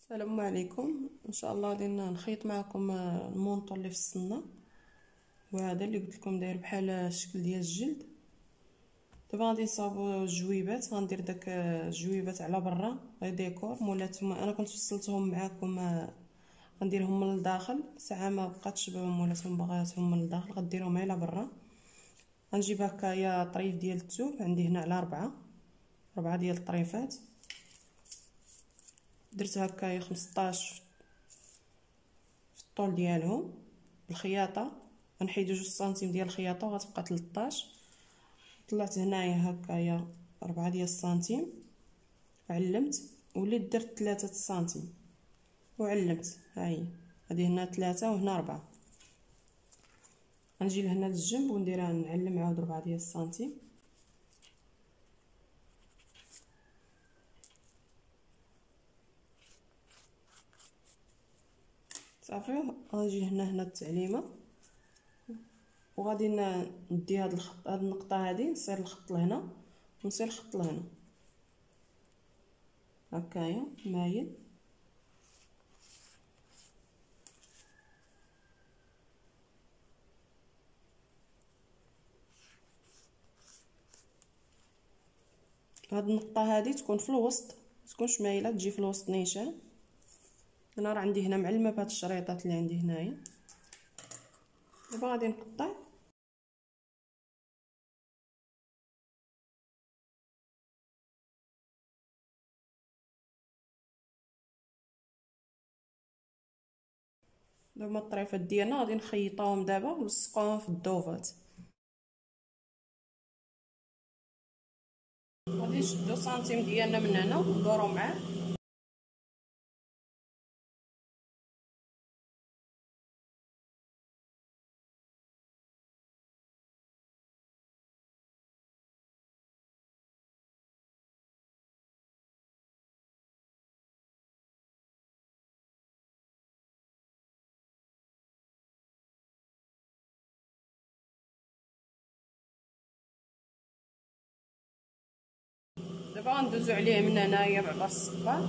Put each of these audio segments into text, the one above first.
السلام عليكم. ان شاء الله غادي نخيط معكم المونطو اللي في السنه، وهذا اللي قلت لكم داير بحال الشكل ديال الجلد. دابا غادي نصاوبوا الجويبات. غندير داك الجويبات على برا غير ديكور، مولاتهم انا كنت فصلتهم معكم غنديرهم من الداخل، ساعه ما بقاتش مولاتهم بغاتهم من الداخل غديرهم على برا. غنجيب هكايا طريف ديال الثوب، عندي هنا على 4 ديال الطريفات. درت هكايا 15 في الطول ديالهم بالخياطه، غنحيدو 2 سنتيم ديال الخياطه وغتبقى 13. طلعت هنايا هكايا 4 ديال السنتيم، علمت وليت درت 3 سنتيم وعلمت. ها هي هذه هنا 3 وهنا 4. غنجي لهنا للجنب ونديرها نعلم عاود 4 ديال السنتيم. صافي غنجي هنا التعليمه، وغادي ندي هاد الخط، هاد النقطه هادي نصير الخط لهنا ونصير الخط لهنا هكايا مايل. هاد النقطه هادي تكون في الوسط، متكونش مايله، تجي في الوسط نيشان. انا راه عندي هنا معلمه بهاد الشريطات اللي عندي هنايا. دابا غادي نقطع. دابا الطريفات ديالنا غادي نخيطوهم دابا ونلصقوهم في الدوفات. غادي نشدو سنتيم ديالنا من هنا وندورو معاه. دابا غندوزو عليه من هنايا بعبر الصباط.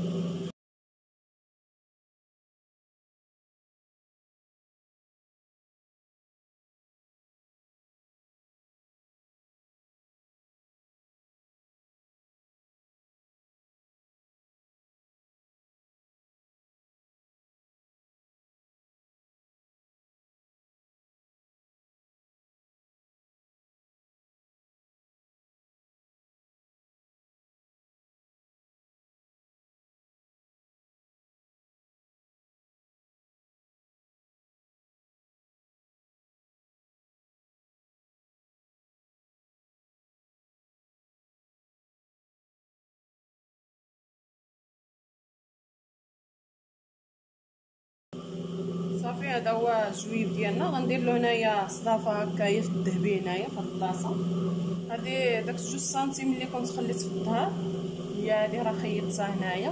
صافي هذا هو الجويب ديالنا. غندير له هنايا صدافه هكايا في الذهبي هنايا في البلاصه هادي. داك 2 سنتيم اللي كنت خليت في الظهر هي هادي راه خيطتها هنايا.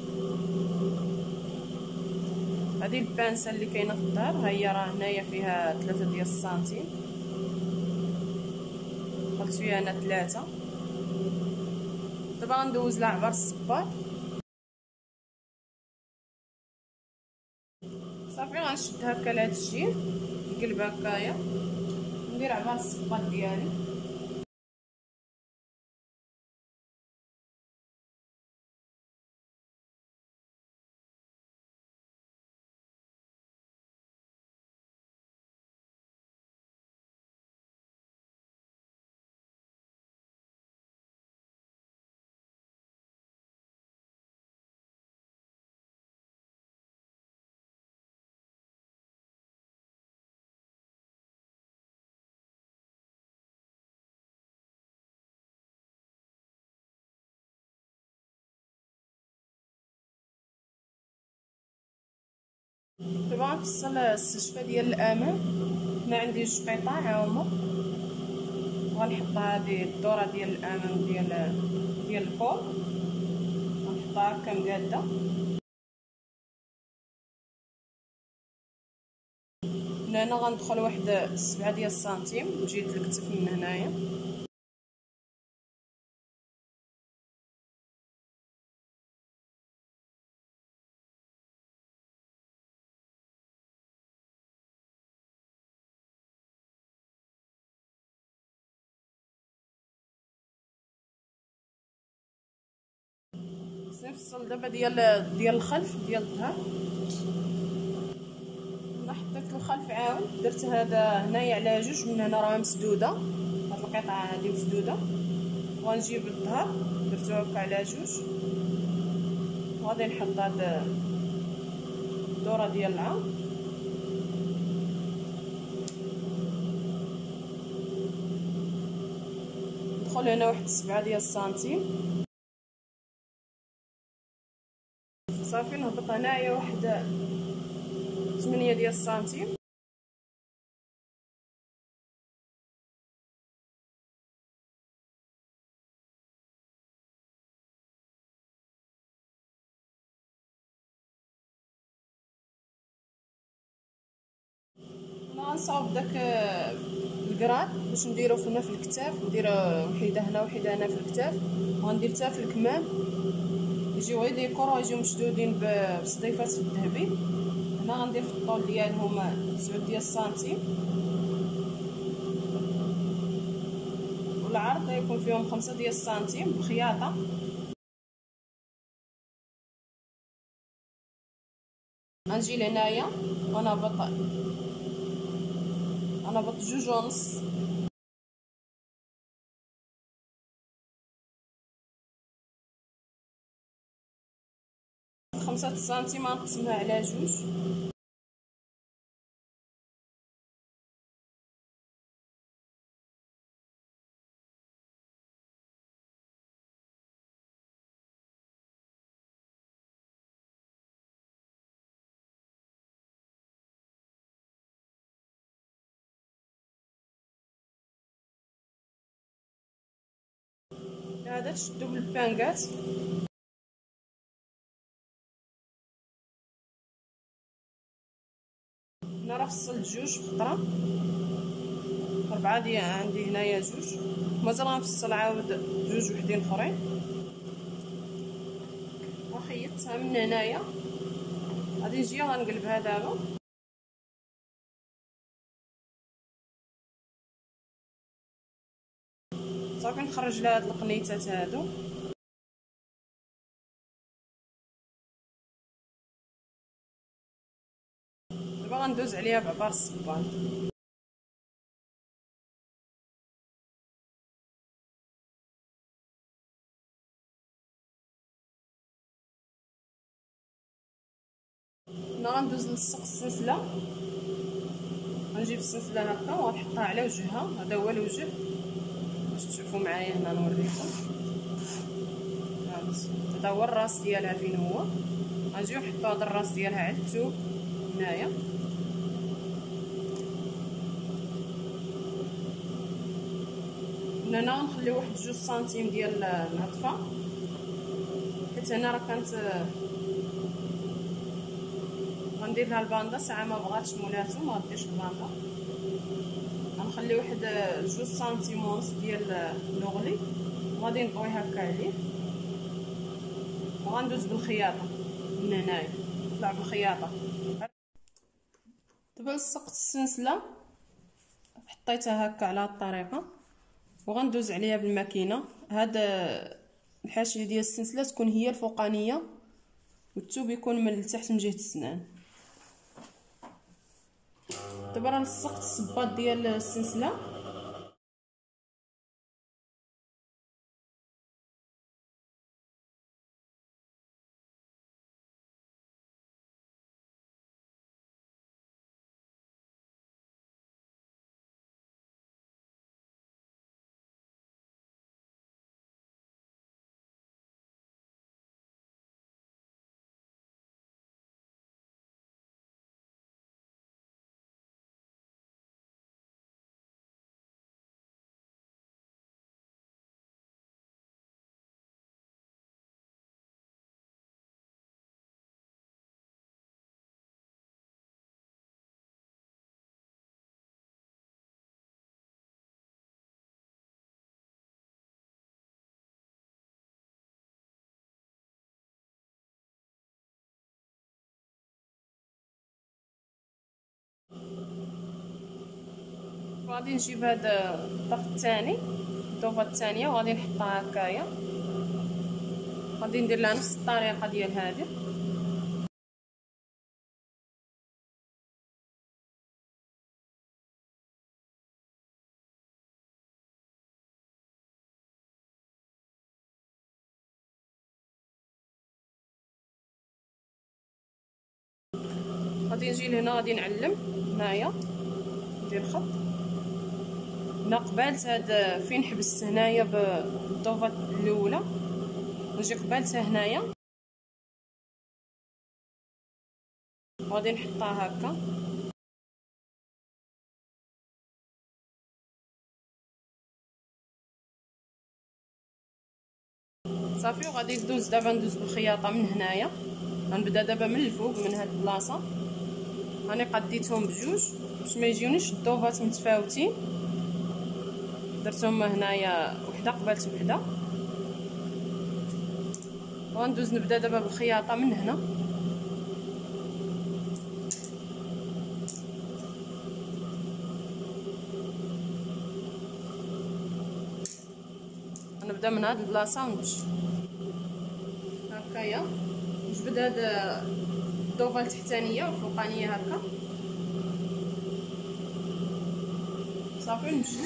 هادي البانسه اللي كاينه في الظهر ها هي راه هنايا فيها 3 ديال السنتيم، قلت فيها انا 3. دابا غندوز لها عبر الصباط. صافي غنشد هكا لهاد الجهه، نقلب هكايا، ندير عبر الصباط ديالي. دابا غنفصل السجفه ديال الامام. هنا عندي 2 قطع هاهما، وغنحط هذه الدوره ديال الامام ديال الفوق، غنحطها هكا مقاده. هنا غندخل واحد 7 ديال السنتيم نجي الكتف من هنايا. غادي نفصل دابا ديال الخلف ديال الظهر. انا حطيت الخلف عاود درت هذا هنايا على جوج، من هنا راه مسدوده، هاد القطعه هادي مسدوده، وغنجيب الظهر درتو هكا على جوج، وغادي نحط هاد الدوره ديال العام، ندخل هنا واحد 7 ديال السنتيم صافي، نهبط هنايا واحد 8 ديال السنتيم، غنصاوب داك الكراد باش نديرو هنا في الكتاف، ندير وحيده هنا وحيده هنا في الكتاف، وغندير حتى في الكمام، يجيو غير ديكور ويجيو مشدودين بالصديفات الذهبي. هنا غندير في الطول ديالهم 9 ديال السنتيم، والعرض غيكون فيهم 5 ديال السنتيم بخياطه. غنجي لهنايا ونهبط 2.5، 5 سنتيم غنقسمها على جوج، هذا تشدو بالبانكات. هنا راه فصلت جوج في خطره، 4 ديال عندي هنايا جوج، مازال غنفصل عاود جوج وحدين اخرين، وخيطتها من هنايا. غادي نجي غنقلبها دابا، صافي نخرج لها هاد القنيتات هادو. دابا غندوز عليها بعبار الصبان. هنا غندوز نلصق السلسله، غنجيب السلسله هكا وغنحطها على وجهها، هذا هو الوجه باش تشوفوا معايا. هنا نوريكم، هذا هو الراس ديالها فين هو. غنجيو نحطو هذا الراس ديالها على الثوب هنايا، من هنا غنخليو واحد 2 سنتيم ديال العطفه، حيت هنا راه كانت غندير لها الباندا، ساعه ما بغاتش مولاتو ما غديرش الباندا. غنخلي واحد 2 سنتيم ونص ديال اللوغلي، وغادي نطوي هكا عليه، وغندوز بالخياطه من هنايا، نطلع بالخياطه. دابا لصقت السلسله، حطيتها هكا على هاد الطريقه، وغندوز عليها بالماكينه. هاد الحاشيه ديال السلسله تكون هي الفوقانيه، والثوب يكون من التحت من جهه السنان. دابا راه لصقت الصباط ديال السلسله، وغادي نجيب هذا الطرف الثاني، الضوفه الثانيه، وغادي نحطها هكايا غادي ندير لها نفس الطريقه ديال هذه. غادي نجي لهنا غادي نعلم هنايا ندير خط هنا قبالت هاد فين حبست هنايا بالضوفه الاولى، نجي قبالتها هنايا غادي نحطها هكا صافي. وغادي ندوز دابا بالخياطه من هنايا، غنبدا دابا من الفوق من هاد البلاصه، راني قديتهم بجوج باش ما يجيونيش الضوفات متفاوتين، درتهم هنايا وحده قبالت وحده. وغندوز نبدا دابا بالخياطه من هنا، غنبدا من هاد البلاصه ونمشي هكايا، نجبد هاد الضوفه التحتانيه والفوقانيه هكا صافي نمشي.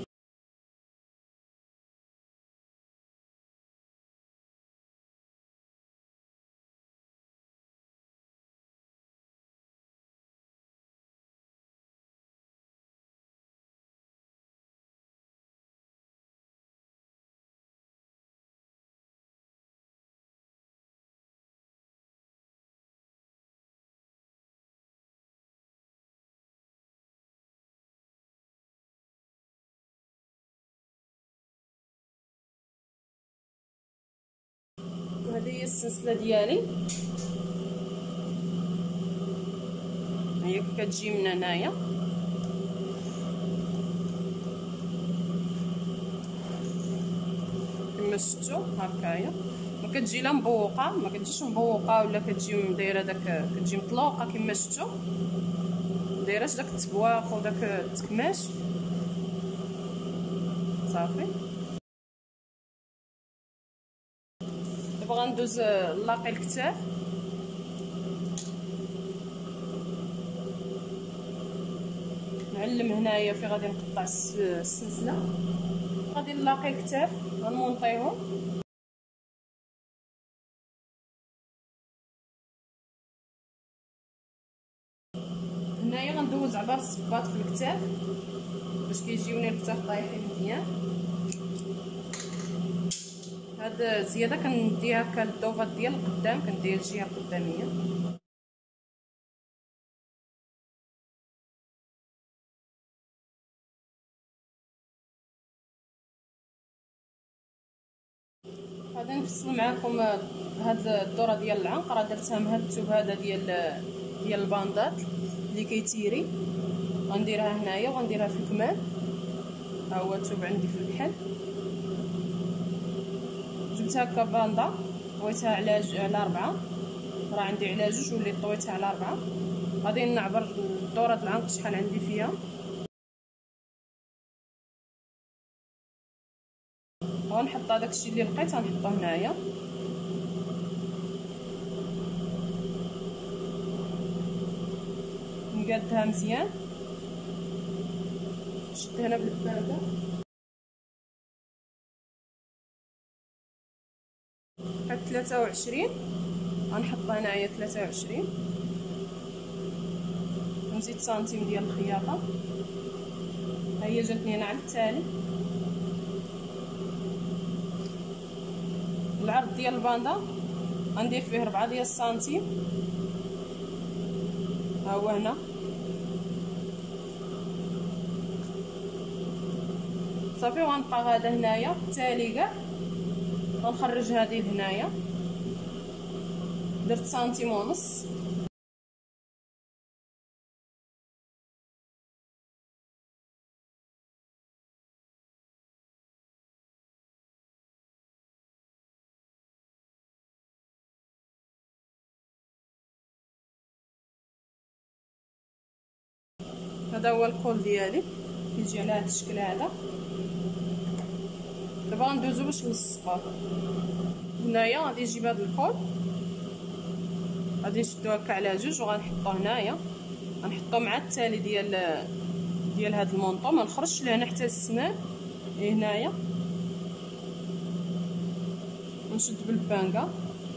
وهذه هي السلسله ديالي، هي كتجي من هنايا كما شفتوا هكايا، ما كتجي لا مبوقه، ما كتجيش مبوقه ولا كتجي دايره داك، كتجي مطلوقه كما شفتوا، دايرهش داك التبواق وداك التكماش صافي. دابا غندوز نلاقي الكتاف، نعلم هنايا في غادي نقطع السلسله، غادي نلاقي الكتاف غنمونطيهم. هنايا غندوز عبار الصباط في الكتاف باش كيجيوني الكتاف طايحين مزيان. هاد الزياده كنديها هكا للضوفات ديال القدام، كندير الجهه القداميه. غادي نفصل معكم هاد الدوره ديال العنق، راه درتها من هاد الثوب هذا ديال الباندات اللي كيتيري، غنديرها هنايا وغنديرها في الكمام. ها هو الثوب عندي في الكحل، جبت هكا باندا طويتها على 4، راه عندي على 2 وليت طويتها على 4. غادي نعبر دوره العنق شحال عندي فيها، غنحط هذاك الشيء اللي لقيت غنحطه هنايا. نقادها مزيان، شد هنا بالباندا بقات 23، غنحطها هنايا 23. نزيد سنتيم ديال الخياطه، ها هي جاتني انا على التالي. العرض ديال الباندا غندير فيه 4 ديال السنتيم، ها هو هنا صافي. وغنبقى غادا هنايا التالي كاع غنخرج هذه هنايا، درت سنتيم ونص. هذا هو الكول ديالي كيجي على هذا الشكل هذا. دابا غندوزو باش نلصقوه. هنايا غادي نجيب هاد الكول، غادي نشدو هكا على جوج وغنحطوه هنايا، غنحطو مع التالي ديال هاد المونطو، ما نخرجش لهنا حتى السنان هنايا، ونشد بالبانكا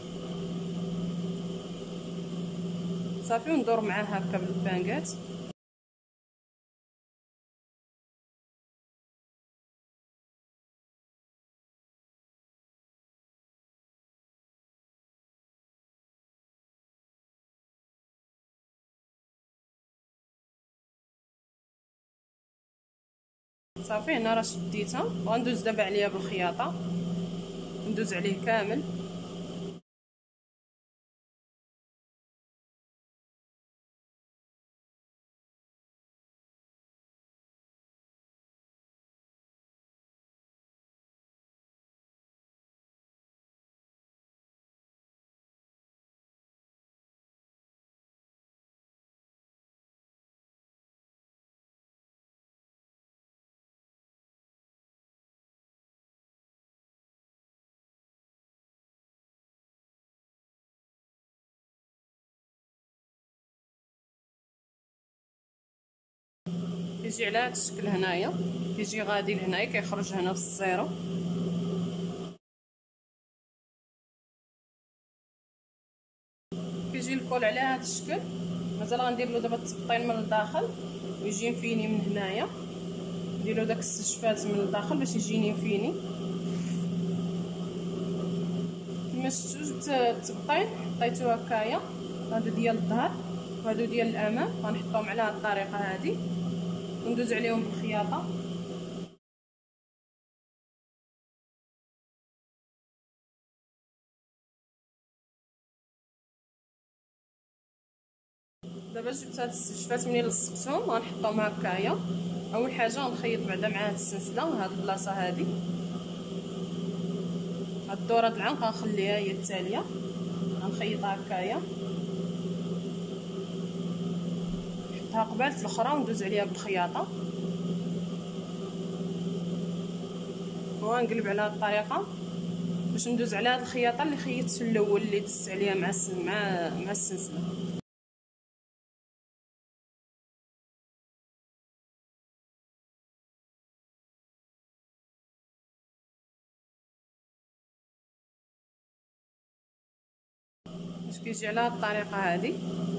صافي وندور معاه هكا بالبانكات. صافي هنا راه شديتها، وغندوز دابا عليها بالخياطه، ندوز عليه كامل. كيجي على هاد الشكل هنايا، كيجي غادي لهنايا، كيخرج هنا في الزيرو. كيجي الكول على هاد الشكل. مازال غندير له دابا التبطين من الداخل ويجي مفيني من هنايا، ندير له داك السجفات من الداخل باش يجيني مفيني. كما شفتوا جبت التبطين حطيتو هكايا، هادو ديال الظهر وهادو ديال الامام غنحطهم على هاد الطريقه هادي وندوز عليهم بالخياطه. دابا جبت هاد السجفات منين لصقتهم غنحطهم هكايا. اول حاجه غنخيط بعدا مع هاد السلسله هاد البلاصه هادي، هاد الدوره د العنق غنخليها هي التاليه، غنخيطها هكايا نحطها قبالة الاخرى وندوز عليها بالخياطه، وغنقلب على هاد الطريقه باش ندوز على هاد الخياطه اللي خيطت في الاول اللي دزت عليها مع السلسله. باش كيجي على هاد الطريقه هادي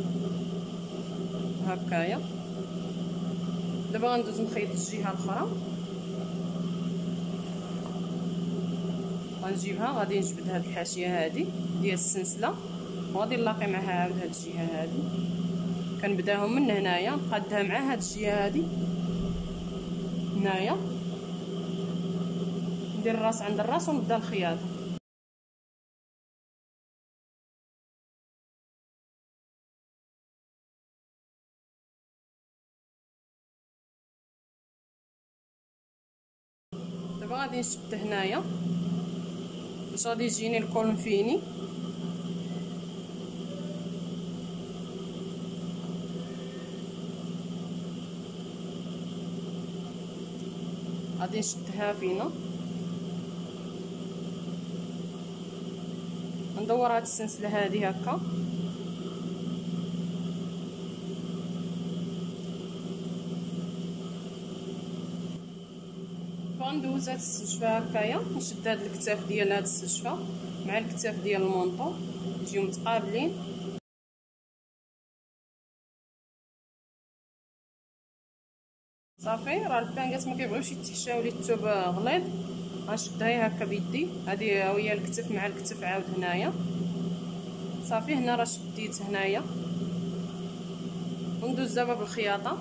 هكايا. دابا غندوز نخيط الجهه الاخرى، غنجيبها غادي نجبد هاد الحاشيه هادي ديال السلسله وغادي نلاقي معها عاود هاد الجهه هادي، كنبداهم من هنايا نقادها مع هاد الجهه هادي هنايا، ندير الراس عند الراس ونبدا الخياطه. دابا غادي نشد هنايا باش غادي يجيني الكول مفيني، غادي نشدها فينا، ندور هاد السلسله هادي هكا غندوز هاد السجفه هكايا، نشد هاد الكتاف ديال هاد السجفه مع الكتاف ديال المونطو يجيو متقابلين. صافي راه البانكات ما كيبغيوش يتحشاو لي الثوب غليظ، غنشدها هكا بيدي، هادي هي الكتف مع الكتف عاود هنايا. صافي هنا راه شديت هنايا وندوز دابا بالخياطه،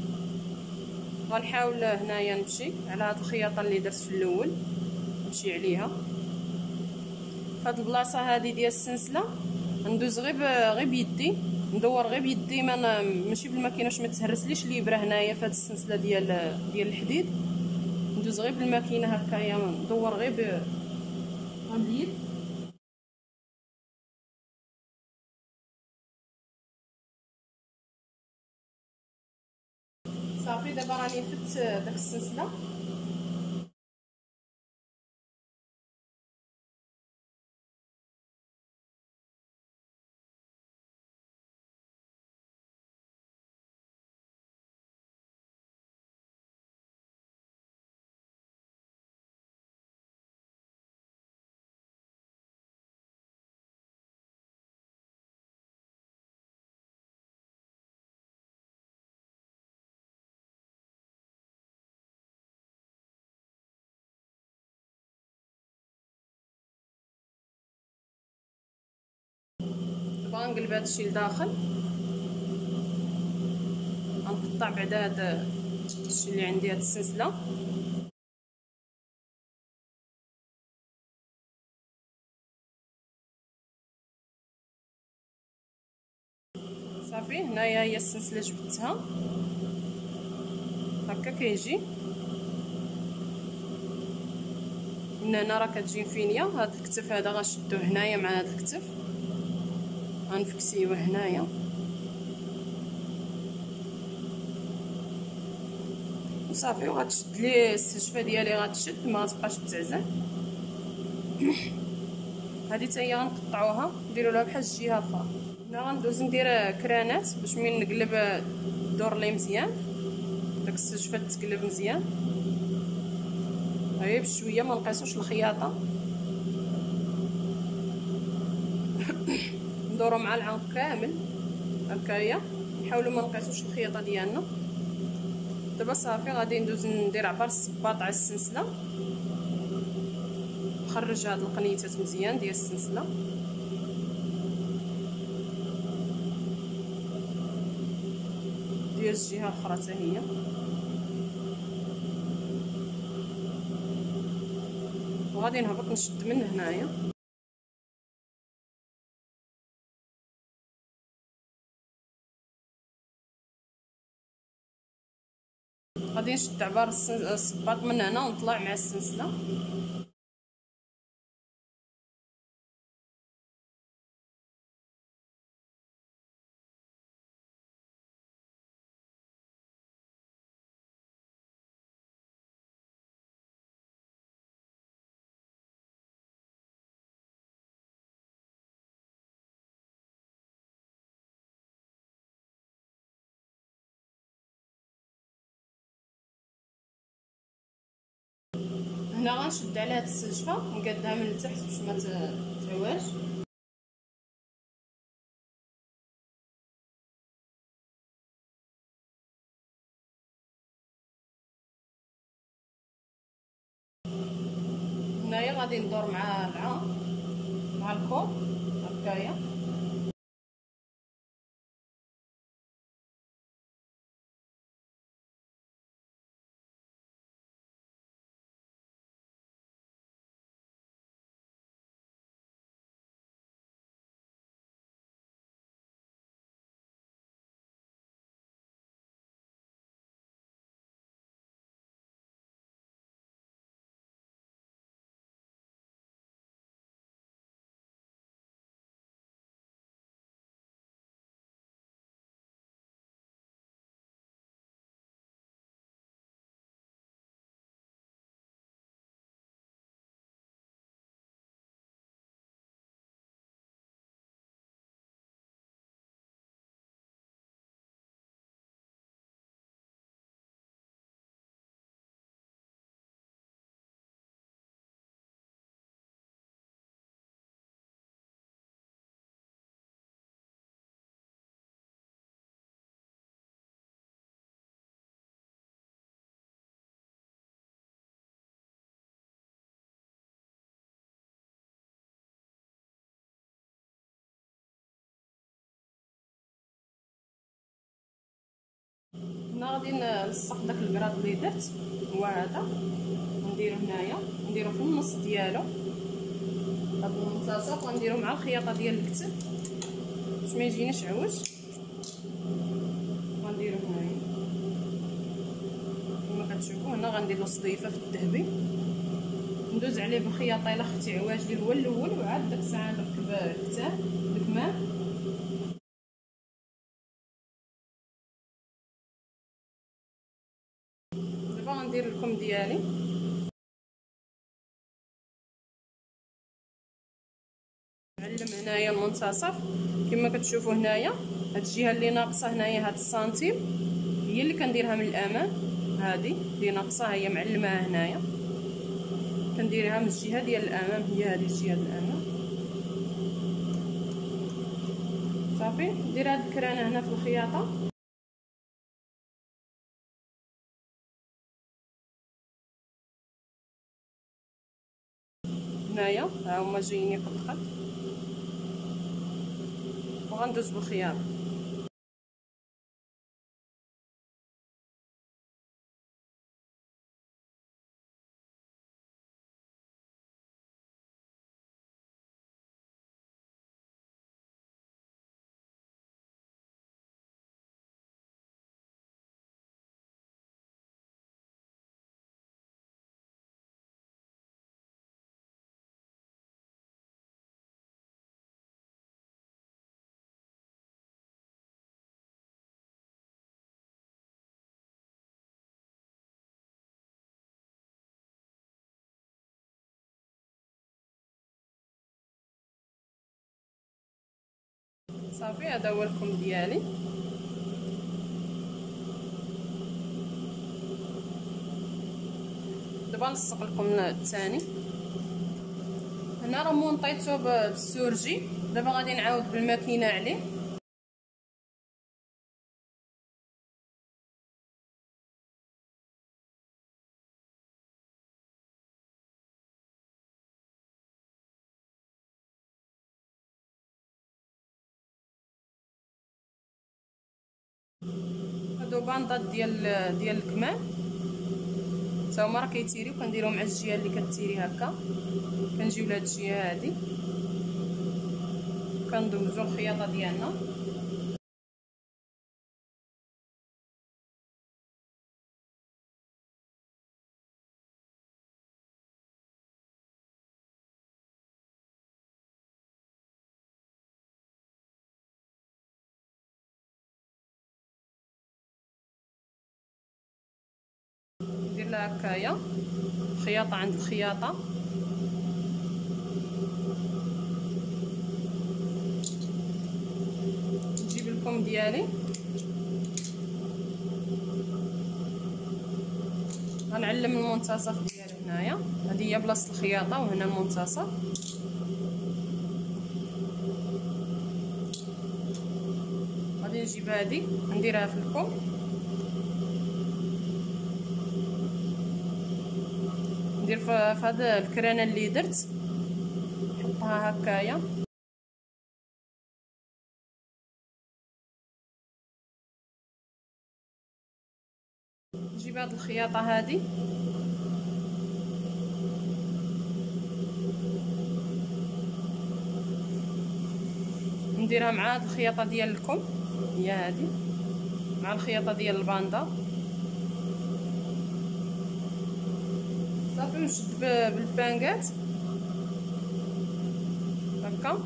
غنحاول هنايا نمشي على هاد الخياطه اللي درت في الاول، نمشي عليها فهاد البلاصه هادي ديال السلسله، ندوز غير بيدي، ندور غير بيدي ماشي بالماكينه باش ما تهرسليش الابره هنايا فهاد السلسله ديال الحديد، ندوز غير بالماكينه هكايا ندور غير باليد. صافي دابا راني فت داك السلسله، دابا غنقلب هادشي لداخل. غنقطع بعدا هاد الشي اللي عندي، هاد السلسله. صافي هنايا هي السلسله جبدتها هكا كيجي من هنا. راه كتجي فينيا. هاد الكتف هذا غنشدوه هنايا مع هاد الكتف، غنفكسيوه هنايا. وصافي وغتشد ليه السجفه ديالي، غتشد ما تبقاش تزعزع. هادي حتى هي غنقطعوها نديرو لها بحال الجهه الاخرى. هنا غندوز ندير كرانات باش من نقلب الدور لي مزيان، داك السجفه تقلب مزيان. غير بشويه ما نقيسوش الخياطه. ندورو مع العنق كامل هكايا، نحاولوا ما نقيسوش الخياطه ديالنا. دابا صافي غادي ندوز ندير عبار الصباط على السلسله، نخرج هاد القنيتات مزيان ديال السلسله. ديال الجهه الاخرى حتى هي. وغادي نهبط نشد من هنايا. غادي نشد عبار الصباط من هنا ونطلع مع السلسله. هنا غنشد على هاد السلسفه نقادها من التحت باش ما تهواش. هنايا غادي ندور مع العنق مع الكور هكايا. هنا غادي نلصق داك الكراط اللي درت هو هذا، نديرو هنايا، نديرو في النص ديالو هاد المنتصف، ونديرو مع الخياطه ديال الكتف باش ما يجينيش عوج. غنديرو هنايا كما كتشوفوا. هنا غندير له صديفه في الذهبي، ندوز عليه بالخياطه الا خفتي عواج اللي هو الاول، وعاد داك الساعه نركب الكتاب بالكمام. دابا غندير الكم ديالي. نعلم هنايا المنتصف كما كتشوفوا. هنايا هاد الجهه اللي ناقصه هنايا هاد السنتيم هي اللي كنديرها من الامام، هذه اللي ناقصه هي معلماها هنايا، كنديرها من الجهه ديال الامام، هي هذه الجهه ديال الامام. صافي ندير هاد الكرانه هنا في الخياطه. هنايا ها هما جايين قد قد، وغندوز بالخيار. صافي هذا هو الكم ديالي. دابا نلصق لكم الثاني. هنا راه مونطيتو بالسورجي، دابا غادي نعاود بالماكينه عليه. هادو باندات ديال الكمام تا هما راه كيتيريو، كنديرهم مع الجهه اللي كتيري هكا، كنجيو لهاد الجهه هادي كندوزو الخياطه ديالنا. ندير لها هكايا خياطه عند الخياطه، نجيب الكم ديالي غنعلم المنتصف ديالي هنايا. هذه هي بلاصه الخياطه وهنا المنتصف. غادي نجيب هذه نديرها في الكم، ندير في هذا الكرانه اللي درت نحطها هكايا. نجيب هاد الخياطه هذه نديرها مع هاد الخياطه ديال الكم، هي هذه مع الخياطه ديال الباندا. صافي نشد بالبانكات هكا،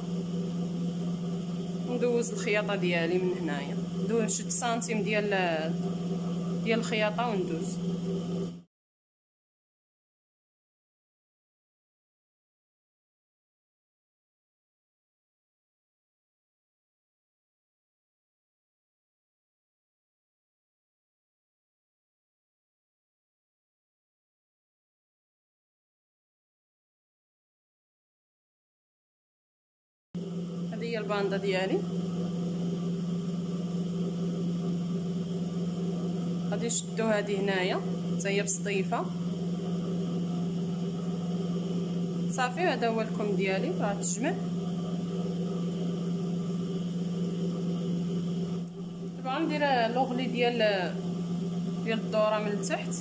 ندوز الخياطه ديالي من هنايا، نشد سنتيم ديال الخياطه وندوز. هذه هي الباندا ديالي، غادي نشدو هذه هنايا حتى هي بسطيفه. صافي هذا هو الكم ديالي راه تجمع. دابا غندير لوغلي ديال الدوره من التحت،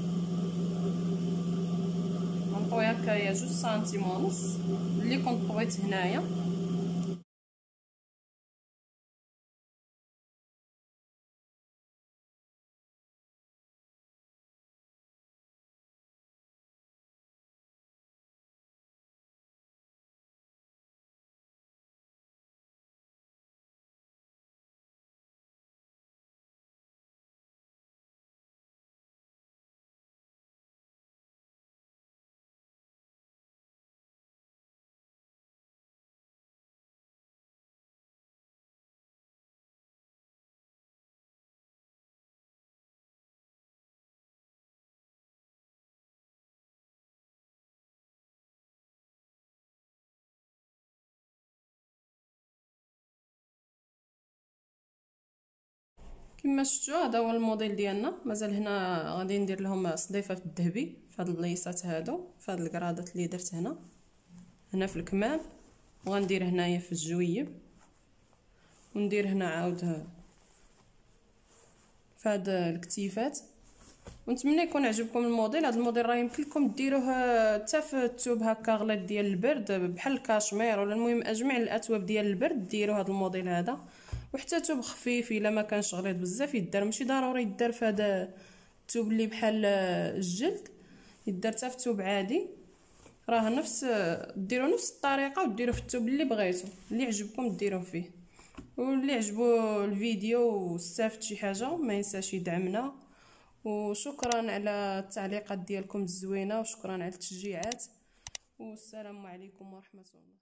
غنطوي هكايا 2 سنتيم ونص اللي كنت طويت هنايا. كما شفتوا هذا هو الموديل ديالنا. مازال هنا غادي ندير لهم صديفه في الذهبي في هاد الليصات هادو، في هاد الكرادات اللي درت هنا في الكمام، وغندير هنايا في الجويب، وندير هنا عاود في هاد الكتيفات. ونتمنى يكون عجبكم الموديل. هذا الموديل راه يمكن لكم ديروه حتى في الثوب هكا غليظ ديال البرد بحال الكاشمير، ولا المهم اجمع الاثواب ديال البرد ديروا هذا الموديل هذا. وحتى ثوب خفيف الا ما كانش غليظ بزاف يدار، ماشي ضروري يدار في هذا الثوب اللي بحال الجلد، يدار حتى في ثوب عادي. راه نفس ديروا نفس الطريقه وديروا في الثوب اللي بغيتو، اللي عجبكم ديروه فيه. واللي عجبو الفيديو واستفدت شي حاجه ما ينساش يدعمنا. وشكرا على التعليقات ديالكم الزوينه، وشكرا على التشجيعات، والسلام عليكم ورحمه الله.